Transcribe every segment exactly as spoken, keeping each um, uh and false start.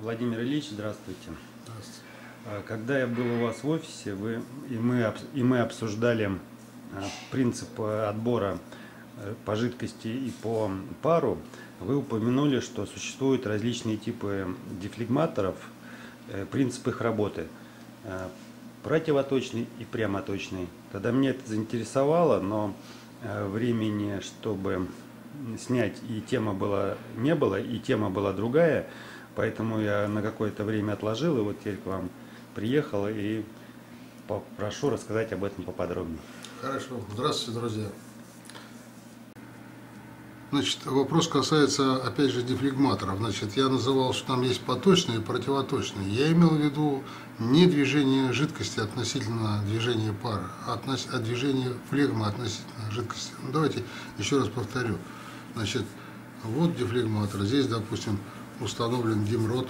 Владимир Ильич, здравствуйте. Здравствуйте. Когда я был у вас в офисе, вы, и, мы, и мы обсуждали принцип отбора по жидкости и по пару, вы упомянули, что существуют различные типы дефлегматоров, принцип их работы, противоточный и прямоточный. Тогда меня это заинтересовало, но времени, чтобы снять, и тема была, не было, и тема была другая, поэтому я на какое-то время отложил, и вот теперь к вам приехал, и прошу рассказать об этом поподробнее. Хорошо. Здравствуйте, друзья. Значит, вопрос касается, опять же, дефлегматоров. Значит, я называл, что там есть поточные и противоточные. Я имел в виду не движение жидкости относительно движения пара, а, относ... а движение флегмы относительно жидкости. Ну, давайте еще раз повторю. Значит, вот дефлегматор. Здесь, допустим, установлен димрод.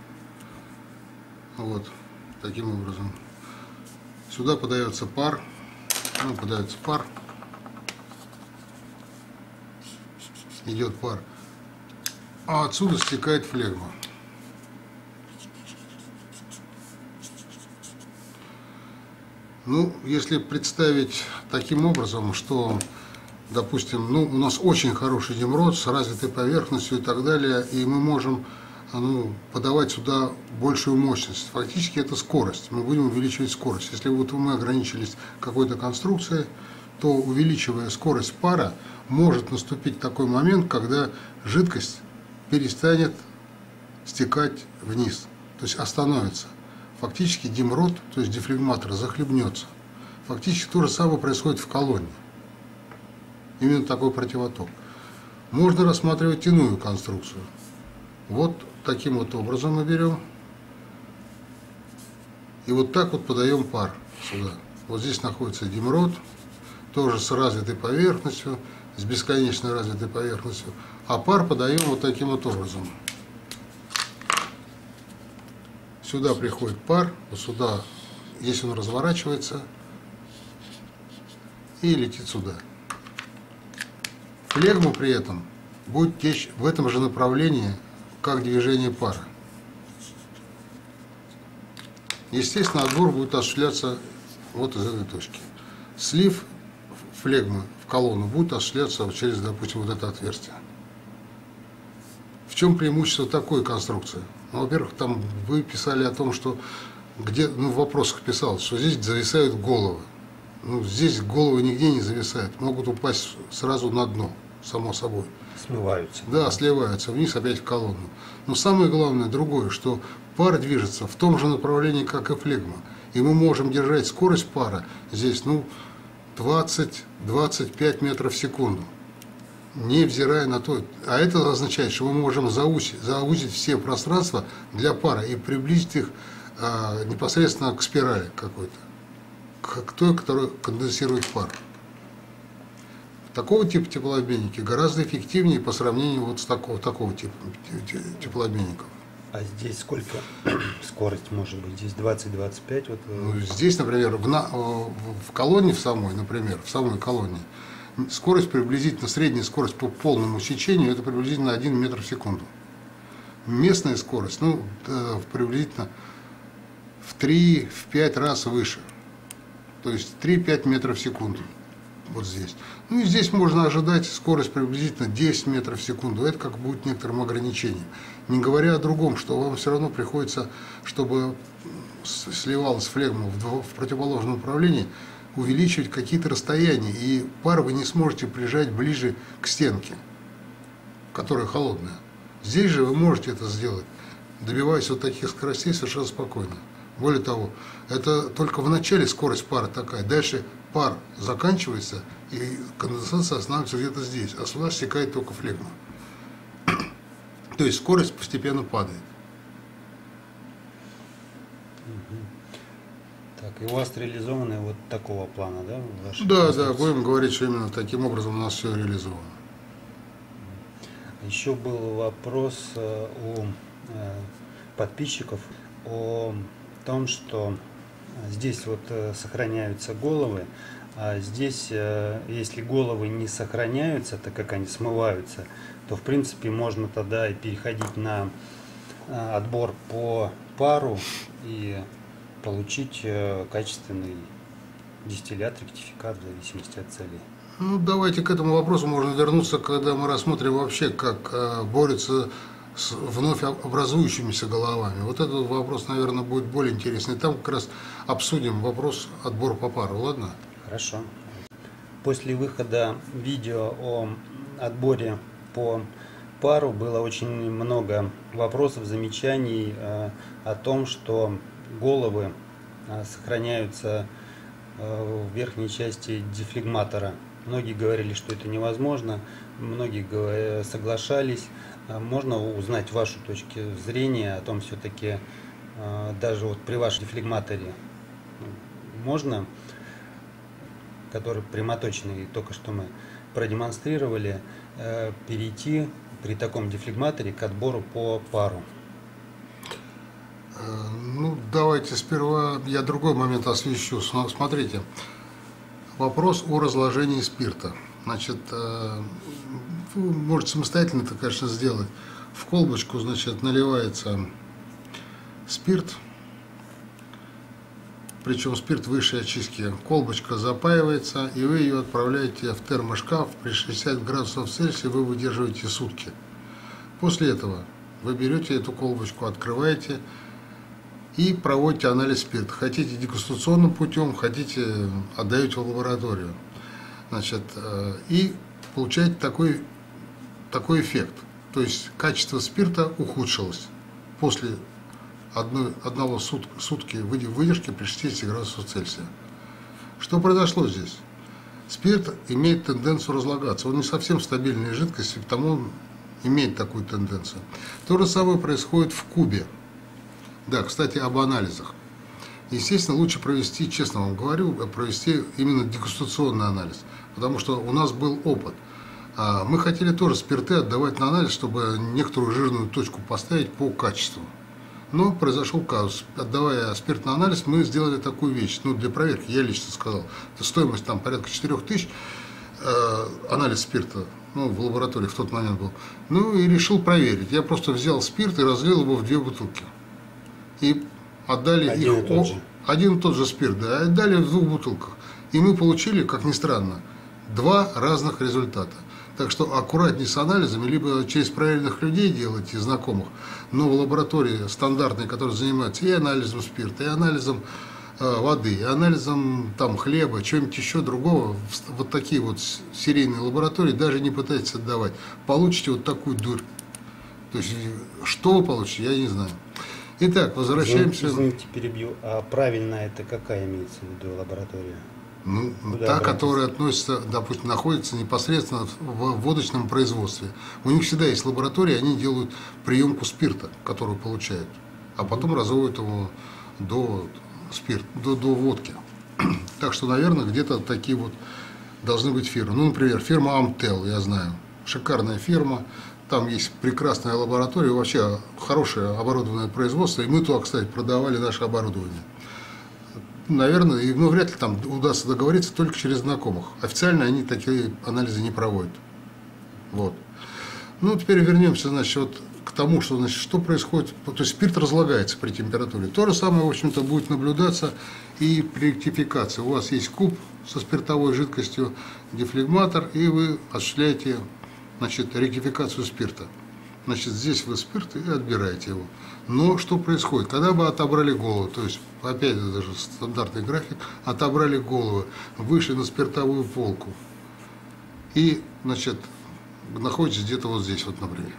Вот, таким образом. Сюда подается пар. Ну, подается пар. Идет пар. А отсюда стекает флегма. Ну, если представить таким образом, что, допустим, ну, у нас очень хороший димрод с развитой поверхностью и так далее, и мы можем ну, подавать сюда большую мощность. Фактически это скорость. Мы будем увеличивать скорость. Если вот мы ограничились какой-то конструкцией, то, увеличивая скорость пара, может наступить такой момент, когда жидкость перестанет стекать вниз, то есть остановится. Фактически димрод, то есть дефлегматор, захлебнется. Фактически то же самое происходит в колонне. Именно такой противоток. Можно рассматривать иную конструкцию. Вот таким вот образом мы берем. И вот так вот подаем пар сюда. Вот здесь находится димрод, тоже с развитой поверхностью, с бесконечно развитой поверхностью. А пар подаем вот таким вот образом. Сюда приходит пар, вот сюда, если он разворачивается, и летит сюда. Флегма при этом будет течь в этом же направлении, как движение пара. Естественно, отбор будет осуществляться вот из этой точки. Слив флегмы в колонну будет осуществляться через, допустим, вот это отверстие. В чем преимущество такой конструкции? Ну, во-первых, там вы писали о том, что где, ну, в вопросах писалось, что здесь зависают головы. Ну, здесь головы нигде не зависают, могут упасть сразу на дно, само собой. Смываются. Да, сливаются вниз опять в колонну. Но самое главное другое, что пар движется в том же направлении, как и флегма. И мы можем держать скорость пара здесь, ну, двадцать-двадцать пять метров в секунду, невзирая на то. А это означает, что мы можем заузить, заузить все пространства для пара и приблизить их а, непосредственно к спирали какой-то, к той, которая конденсирует пар. Такого типа теплообменники гораздо эффективнее по сравнению вот с такого, такого типа теплообменников. А здесь сколько скорость может быть? Здесь двадцать-двадцать пять? Вот... Ну, здесь, например, в, на, в колонне в самой, например, в самой колонне, скорость приблизительно, средняя скорость по полному сечению, это приблизительно один метр в секунду. Местная скорость, ну, приблизительно в три-пять раз выше. То есть три-пять метров в секунду. Вот здесь. Ну и здесь можно ожидать скорость приблизительно десять метров в секунду. Это как будет некоторым ограничением. Не говоря о другом, что вам все равно приходится, чтобы сливалась флегма в, в противоположном направлении, увеличивать какие-то расстояния. И пар вы не сможете прижать ближе к стенке, которая холодная. Здесь же вы можете это сделать, добиваясь вот таких скоростей совершенно спокойно. Более того, это только в начале скорость пара такая. Дальше пар заканчивается, и конденсация останавливается где-то здесь, а сюда стекает только флегма. То есть скорость постепенно падает. Так, и у вас реализованы вот такого плана, да? Да, да, будем говорить, что именно таким образом у нас все реализовано. Еще был вопрос у подписчиков о том, что здесь вот сохраняются головы, а здесь, если головы не сохраняются, так как они смываются, то в принципе можно тогда и переходить на э, отбор по пару и получить э, качественный дистиллят, ректификат в зависимости от целей. Ну, давайте к этому вопросу можно вернуться, когда мы рассмотрим вообще, как э, борются с вновь образующимися головами. Вот этот вопрос, наверное, будет более интересный. Там как раз обсудим вопрос отбора по пару, ладно? Хорошо. После выхода видео о отборе по пару было очень много вопросов, замечаний э, о том, что головы э, сохраняются э, в верхней части дефлегматора. Многие говорили, что это невозможно, многие соглашались. Можно узнать вашу точку зрения о том, все-таки даже вот при вашем дефлегматоре можно, который прямоточный, только что мы продемонстрировали, перейти при таком дефлегматоре к отбору по пару? Ну, давайте сперва я другой момент освещу. Смотрите. Вопрос о разложении спирта. Значит, вы можете самостоятельно это, конечно, сделать. В колбочку, значит, наливается спирт, причем спирт высшей очистки. Колбочка запаивается, и вы ее отправляете в термошкаф. При шестидесяти градусах Цельсия вы выдерживаете сутки. После этого вы берете эту колбочку, открываете и проводите анализ спирта. Хотите дегустационным путем, хотите отдаете в лабораторию. Значит, и получаете такой, такой эффект. То есть качество спирта ухудшилось после одной, одного сут, сутки выдержки при шестидесяти градусах Цельсия. Что произошло здесь? Спирт имеет тенденцию разлагаться. Он не совсем стабильная жидкость, и потому имеет такую тенденцию. То же самое происходит в кубе. Да, кстати, об анализах. Естественно, лучше провести, честно вам говорю, провести именно дегустационный анализ, потому что у нас был опыт. Мы хотели тоже спирты отдавать на анализ, чтобы некоторую жирную точку поставить по качеству. Но произошел казус. Отдавая спирт на анализ, мы сделали такую вещь. Ну, для проверки, я лично сказал, это стоимость там порядка четырёх тысяч, э, анализ спирта, ну, в лаборатории в тот момент был. Ну, и решил проверить. Я просто взял спирт и разлил его в две бутылки. И отдали один их и тот же. один и тот же спирт, да, отдали в двух бутылках. И мы получили, как ни странно, два разных результата. Так что аккуратнее с анализами, либо через проверенных людей делайте, знакомых, но в лаборатории стандартной, которая занимается и анализом спирта, и анализом э, воды, и анализом там, хлеба, чего-нибудь еще другого, вот такие вот серийные лаборатории даже не пытайтесь отдавать. Получите вот такую дурь. То есть, что вы получите, я не знаю. Итак, возвращаемся. Извините, перебью. А правильно это какая имеется в виду лаборатория? Ну, Куда та, обратиться? которая относится, допустим, находится непосредственно в водочном производстве. У них всегда есть лаборатории, они делают приемку спирта, которую получают, а потом разовывают его до, спирт, до, до водки. Так что, наверное, где-то такие вот должны быть фирмы. Ну, например, фирма Amtel, я знаю. Шикарная фирма. Там есть прекрасная лаборатория, вообще хорошее оборудованное производство. И мы туда, кстати, продавали наше оборудование. Наверное, и, ну, вряд ли там удастся договориться только через знакомых. Официально они такие анализы не проводят. Вот. Ну, теперь вернемся, значит, вот к тому, что, значит, что происходит. То есть спирт разлагается при температуре. То же самое, в общем-то, будет наблюдаться и при ректификации. У вас есть куб со спиртовой жидкостью, дефлегматор, и вы осуществляете, значит, ректификацию спирта. Значит, здесь вы спирт и отбираете его. Но что происходит? Когда вы отобрали голову, то есть, опять же, даже стандартный график, отобрали головы, вышли на спиртовую полку и, значит, находитесь где-то вот здесь, вот, например.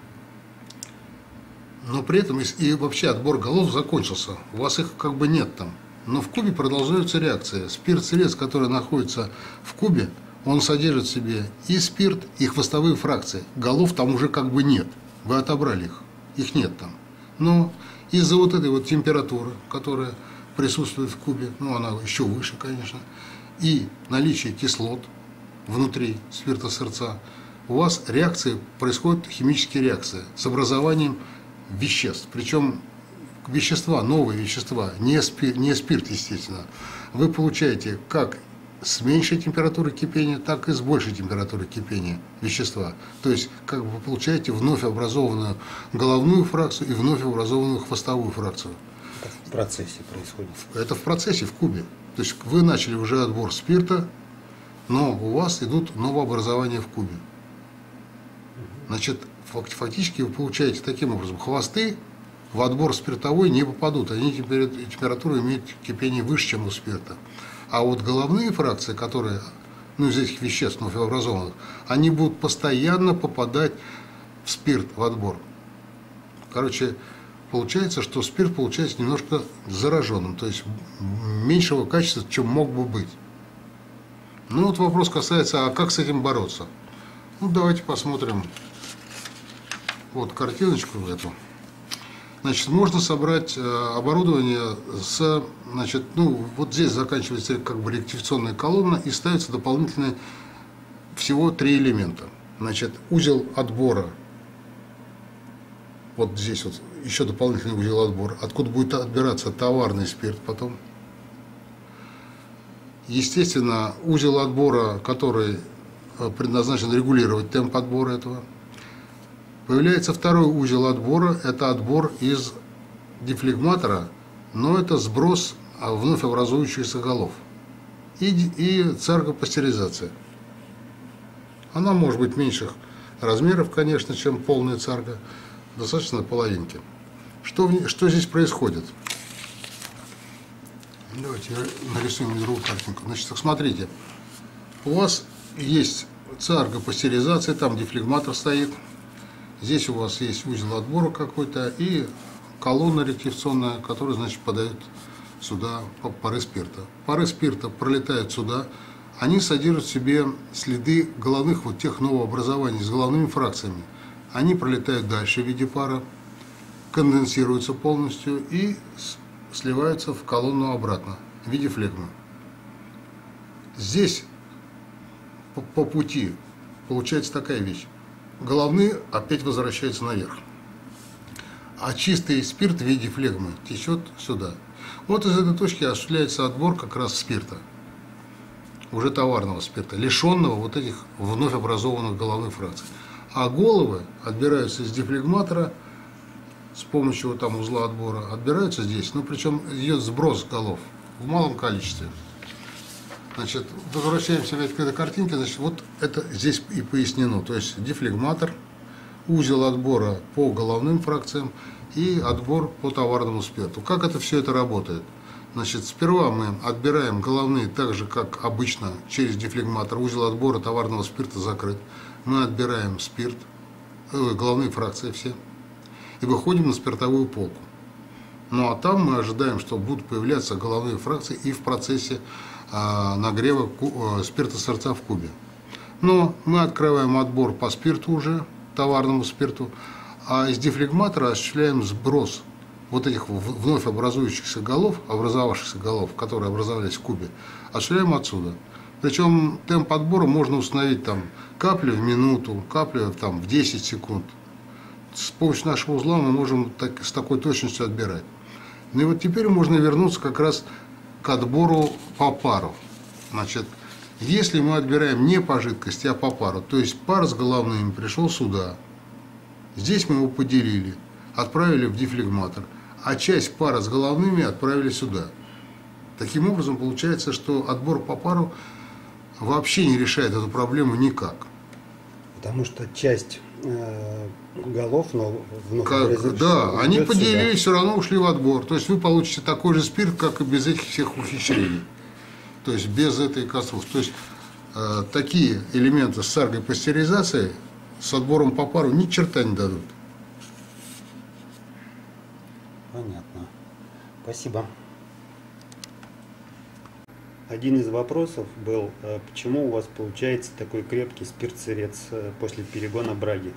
Но при этом и вообще отбор голов закончился. У вас их как бы нет там. Но в кубе продолжаются реакции. Спирт-сырец, который находится в кубе, он содержит в себе и спирт, и хвостовые фракции. Голов там уже как бы нет. Вы отобрали их. Их нет там. Но из-за вот этой вот температуры, которая присутствует в кубе, ну она еще выше, конечно, и наличие кислот внутри спирта-сырца, у вас реакции, происходят химические реакции с образованием веществ. Причем вещества, новые вещества, не спирт, не спирт, естественно. Вы получаете как с меньшей температурой кипения, так и с большей температурой кипения вещества. То есть, как бы вы получаете вновь образованную головную фракцию и вновь образованную хвостовую фракцию. Это в процессе происходит. Это в процессе, в кубе. То есть вы начали уже отбор спирта, но у вас идут новообразования в кубе. Значит, фактически вы получаете таким образом: хвосты в отбор спиртовой не попадут, они температуру имеют кипение выше, чем у спирта. А вот головные фракции, которые, ну, из этих веществ новообразованных, они будут постоянно попадать в спирт, в отбор. Короче, получается, что спирт получается немножко зараженным, то есть меньшего качества, чем мог бы быть. Ну вот вопрос касается, а как с этим бороться? Ну давайте посмотрим вот картиночку эту. Значит, можно собрать оборудование с, значит, ну, вот здесь заканчивается как бы ректификационная колонна и ставится дополнительные всего три элемента. Значит, узел отбора, вот здесь вот еще дополнительный узел отбора, откуда будет отбираться товарный спирт потом. Естественно, узел отбора, который предназначен регулировать темп отбора этого. Появляется второй узел отбора, это отбор из дефлегматора, но это сброс вновь образующихся голов. И, и царгопастеризация. Она может быть меньших размеров, конечно, чем полная царга, достаточно половинки. Что, что здесь происходит? Давайте нарисуем другую картинку. Значит, смотрите, у вас есть царгопастеризация, там дефлегматор стоит. Здесь у вас есть узел отбора какой-то и колонна ректификационная, которая, значит, подает сюда пары спирта. Пары спирта пролетают сюда, они содержат в себе следы головных вот тех новообразований с головными фракциями. Они пролетают дальше в виде пара, конденсируются полностью и сливаются в колонну обратно в виде флегмы. Здесь по, по пути получается такая вещь. Головные опять возвращаются наверх. А чистый спирт в виде флегмы течет сюда. Вот из этой точки осуществляется отбор как раз спирта. Уже товарного спирта, лишенного вот этих вновь образованных головных фракций. А головы отбираются из дефлегматора с помощью там узла отбора, отбираются здесь. Ну, причем идет сброс голов в малом количестве. Значит, возвращаемся опять к этой картинке. Значит, вот это здесь и пояснено. То есть дефлегматор, узел отбора по головным фракциям и отбор по товарному спирту. Как это все это работает? Значит, сперва мы отбираем головные так же, как обычно, через дефлегматор. Узел отбора товарного спирта закрыт. Мы отбираем спирт, э, головные фракции все, и выходим на спиртовую полку. Ну а там мы ожидаем, что будут появляться головные фракции и в процессе э, нагрева э, спирта сырца в кубе. Но мы открываем отбор по спирту уже, товарному спирту, а из дефлегматора осуществляем сброс вот этих вновь образующихся голов, образовавшихся голов, которые образовались в кубе, осуществляем отсюда. Причем темп отбора можно установить там капли в минуту, капли там в десять секунд. С помощью нашего узла мы можем так, с такой точностью отбирать. Ну и вот теперь можно вернуться как раз к отбору по пару. Значит, если мы отбираем не по жидкости, а по пару, то есть пар с головными пришел сюда, здесь мы его поделили, отправили в дефлегматор, а часть пара с головными отправили сюда. Таким образом, получается, что отбор по пару вообще не решает эту проблему никак. Потому что часть э, голов, но вновь как, да, они поделились, все равно ушли в отбор. То есть вы получите такой же спирт, как и без этих всех ухищрений. То есть без этой конструкции. То есть э, такие элементы с царгопастеризацией с отбором по пару ни черта не дадут. Понятно. Спасибо. Один из вопросов был, почему у вас получается такой крепкий спирт-сырец после перегона браги?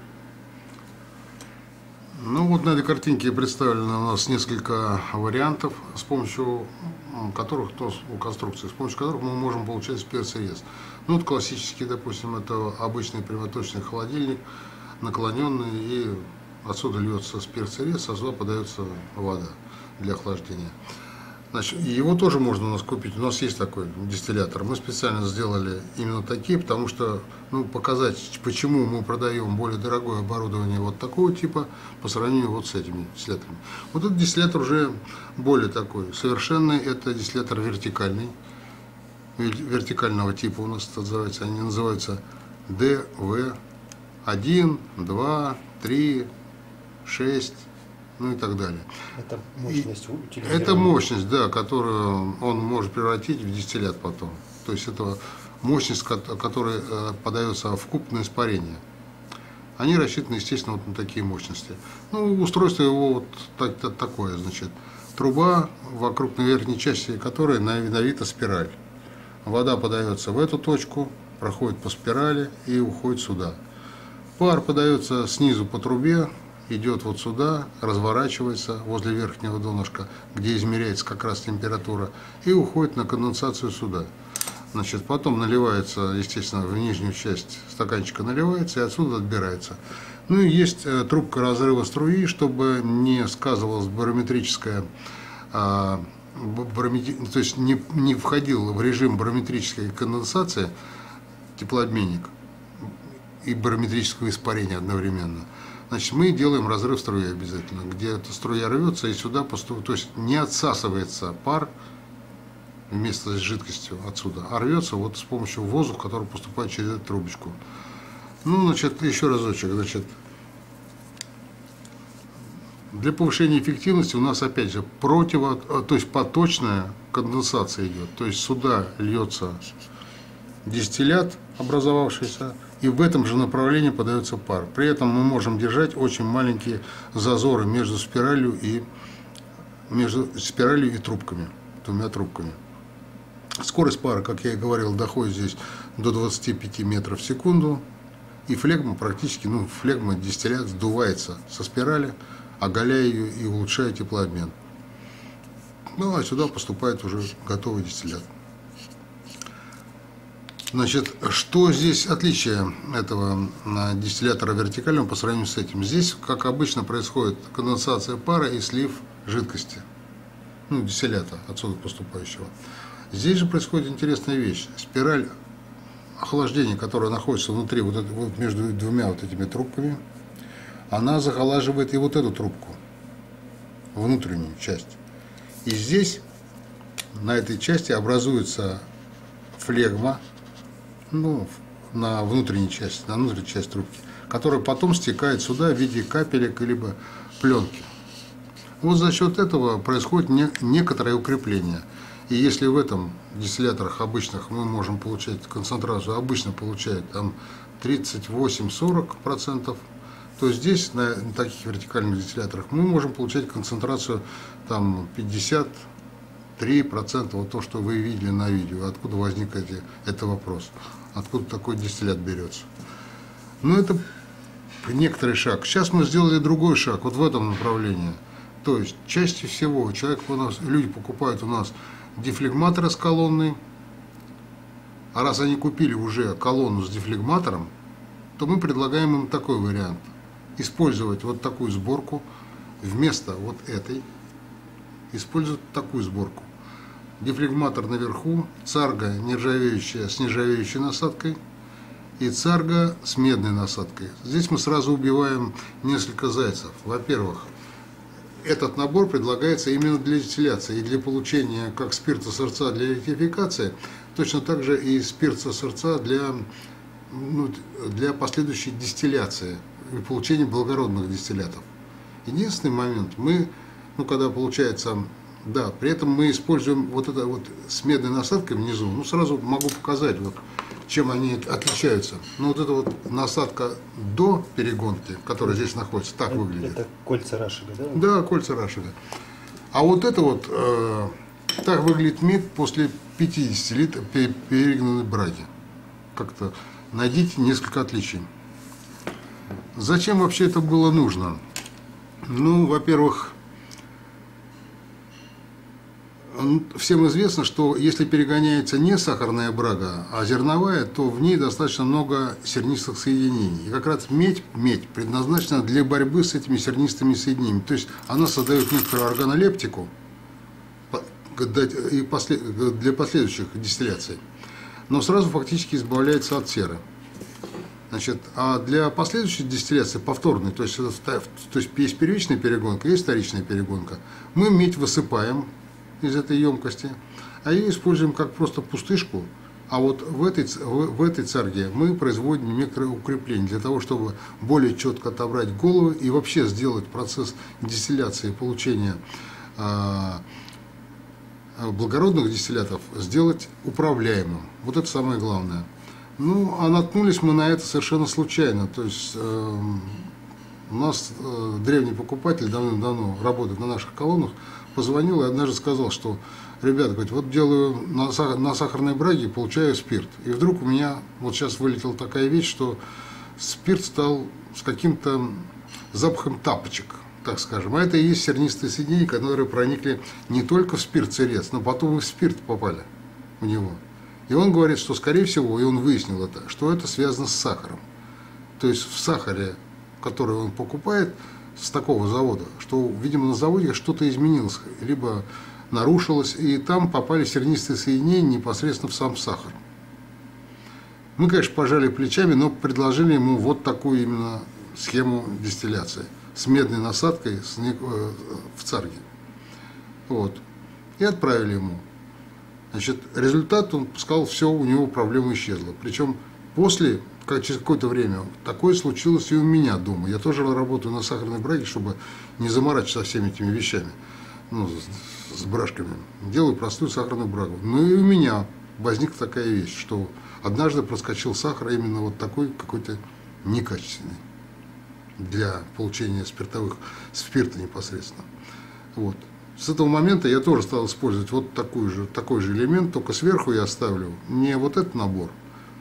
Ну вот на этой картинке представлено у нас несколько вариантов, с помощью которых, то, у конструкции, с помощью которых мы можем получать спирт-сырец. Ну вот классический, допустим, это обычный прямоточный холодильник, наклоненный, и отсюда льется спирт-сырец, а сюда подается вода для охлаждения. Значит, его тоже можно у нас купить. У нас есть такой дистиллятор. Мы специально сделали именно такие, потому что ну, показать, почему мы продаем более дорогое оборудование вот такого типа по сравнению вот с этими дистилляторами. Вот этот дистиллятор уже более такой совершенный. Это дистиллятор вертикальный, вертикального типа у нас это называется. Они называются ди ви один, два, три, шесть. Ну и так далее. Это мощность и, это мощность, да, которую он может превратить в дистиллят потом. То есть это мощность, которая подается в куб на испарение. Они рассчитаны, естественно, вот на такие мощности. Ну, устройство его вот так, так, такое, значит, труба, вокруг на верхней части которой навита спираль. Вода подается в эту точку, проходит по спирали и уходит сюда. Пар подается снизу по трубе, идет вот сюда, разворачивается возле верхнего донышка, где измеряется как раз температура, и уходит на конденсацию сюда. Значит, потом наливается, естественно, в нижнюю часть стаканчика наливается и отсюда отбирается. Ну и есть трубка разрыва струи, чтобы не сказывалась барометрическая, а, барометри... то есть не, не входил в режим барометрической конденсации теплообменник и барометрического испарения одновременно. Значит, мы делаем разрыв струи обязательно, где эта струя рвется и сюда поступает, то есть не отсасывается пар вместе с жидкостью отсюда, а рвется вот с помощью воздуха, который поступает через эту трубочку. Ну, значит, еще разочек, значит, для повышения эффективности у нас опять же противо, то есть поточная конденсация идет, то есть сюда льется дистиллят, образовавшийся, и в этом же направлении подается пар. При этом мы можем держать очень маленькие зазоры между спиралью и, между спиралью и трубками, двумя трубками. Скорость пара, как я и говорил, доходит здесь до двадцати пяти метров в секунду. И флегма практически, ну, флегма, дистиллят сдувается со спирали, оголяя ее и улучшая теплообмен. Ну, а сюда поступает уже готовый дистиллят. Значит, что здесь отличие этого дистиллятора вертикального по сравнению с этим? Здесь, как обычно, происходит конденсация пара и слив жидкости, ну, дистиллята, отсюда поступающего. Здесь же происходит интересная вещь. Спираль охлаждения, которая находится внутри, вот, это, вот между двумя вот этими трубками, она захолаживает и вот эту трубку, внутреннюю часть. И здесь, на этой части, образуется флегма, ну, на внутренней части, на внутренней части трубки, которая потом стекает сюда в виде капелек либо пленки. Вот за счет этого происходит не, некоторое укрепление. И если в этом дистилляторах обычных мы можем получать концентрацию, обычно получает там тридцать восемь — сорок процентов, то здесь на таких вертикальных дистилляторах мы можем получать концентрацию там пятьдесят три процента, вот то, что вы видели на видео. Откуда возник эти, это вопрос? Откуда такой дистиллят берется? Ну, это некоторый шаг. Сейчас мы сделали другой шаг, вот в этом направлении. То есть, чаще всего человек у нас, люди покупают у нас дефлегматоры с колонной, а раз они купили уже колонну с дефлегматором, то мы предлагаем им такой вариант. Использовать вот такую сборку вместо вот этой, использовать такую сборку. Дефлегматор наверху, царга нержавеющая с нержавеющей насадкой и царга с медной насадкой. Здесь мы сразу убиваем несколько зайцев. Во-первых, этот набор предлагается именно для дистилляции и для получения как спирта сырца для электрификации, точно так же и спирта сырца для, ну, для последующей дистилляции и получения благородных дистиллятов. Единственный момент, мы, ну, когда получается, да, при этом мы используем вот это вот с медной насадкой внизу, ну, сразу могу показать, вот, чем они отличаются. Ну, вот эта вот насадка до перегонки, которая здесь находится, так это, выглядит. Это кольца Рашига, да? Да, кольца Рашига. А вот это вот, э, так выглядит медь после пятидесяти лет перегнанной браги. Как-то найдите несколько отличий. Зачем вообще это было нужно? Ну, во-первых, всем известно, что если перегоняется не сахарная брага, а зерновая, то в ней достаточно много сернистых соединений. И как раз медь, медь предназначена для борьбы с этими сернистыми соединениями. То есть она создает некоторую органолептику, и после, для последующих дистилляций. Но сразу фактически избавляется от серы. Значит, а для последующей дистилляции, повторной, то есть, то есть есть первичная перегонка, есть вторичная перегонка, мы медь высыпаем из этой емкости, а ее используем как просто пустышку. А вот в этой, в, в этой царге мы производим некоторые укрепления для того, чтобы более четко отобрать головы и вообще сделать процесс дистилляции и получения э, благородных дистиллятов сделать управляемым. Вот это самое главное. Ну, а наткнулись мы на это совершенно случайно. То есть э, у нас э, древний покупатель, давным-давно работает на наших колоннах, позвонил и однажды сказал, что ребята, говорит, вот делаю на, на сахарной браге, получаю спирт. И вдруг у меня вот сейчас вылетела такая вещь, что спирт стал с каким-то запахом тапочек, так скажем. А это и есть сернистые соединения, которые проникли не только в спирт-сырец, но потом и в спирт попали в него. И он говорит, что, скорее всего, и он выяснил это, что это связано с сахаром. То есть в сахаре, который он покупает с такого завода, что, видимо, на заводе что-то изменилось, либо нарушилось, и там попали сернистые соединения непосредственно в сам сахар. Мы, конечно, пожали плечами, но предложили ему вот такую именно схему дистилляции с медной насадкой в царге. Вот. И отправили ему. Значит, результат, он сказал, все, у него проблема исчезла. Причем после, как через какое-то время, такое случилось и у меня дома. Я тоже работаю на сахарной браге, чтобы не заморачиваться со всеми этими вещами, ну, с, с брашками. Делаю простую сахарную брагу. Ну и у меня возникла такая вещь, что однажды проскочил сахар именно вот такой какой-то некачественный для получения спиртовых, спирта непосредственно. Вот. С этого момента я тоже стал использовать вот такой же, такой же элемент, только сверху я ставлю не вот этот набор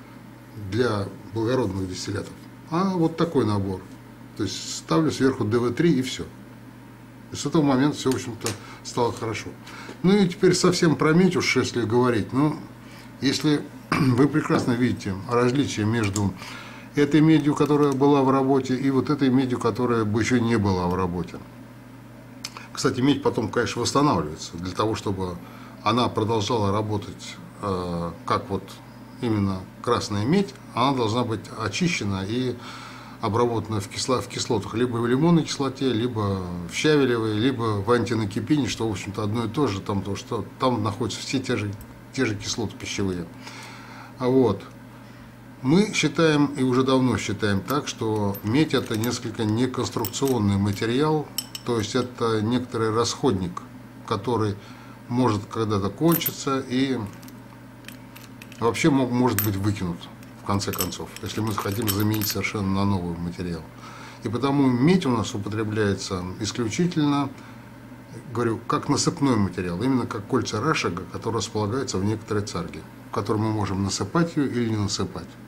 для благородных дистиллятов, а вот такой набор. То есть ставлю сверху ди ви три и все. И с этого момента все, в общем-то, стало хорошо. Ну и теперь совсем про медь уж, если говорить. Ну, если вы прекрасно видите различие между этой медью, которая была в работе, и вот этой медью, которая бы еще не была в работе. Кстати, медь потом, конечно, восстанавливается для того, чтобы она продолжала работать э, как вот именно красная медь. Она должна быть очищена и обработана в, кисло, в кислотах, либо в лимонной кислоте, либо в щавелевой, либо в антинакипине, что, в общем-то, одно и то же, там, то, что там находятся все те же, те же кислоты пищевые. Вот. Мы считаем, и уже давно считаем так, что медь – это несколько неконструкционный материал. То есть это некоторый расходник, который может когда-то кончиться и вообще мог, может быть выкинут в конце концов, если мы хотим заменить совершенно на новый материал. И потому медь у нас употребляется исключительно, говорю, как насыпной материал, именно как кольца рашага, которые располагаются в некоторой царге, в которой мы можем насыпать ее или не насыпать.